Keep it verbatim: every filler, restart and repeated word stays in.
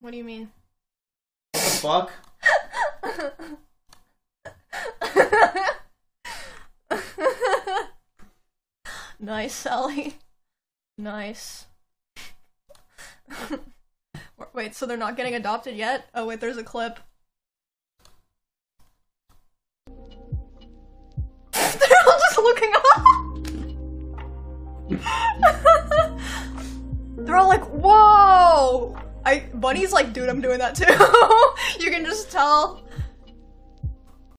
What do you mean? What the fuck? Nice, Sally. Nice. Wait, so they're not getting adopted yet? Oh wait, there's a clip. They're all just looking up! They're all like, whoa! I- Bunny's like, dude, I'm doing that too. You can just tell.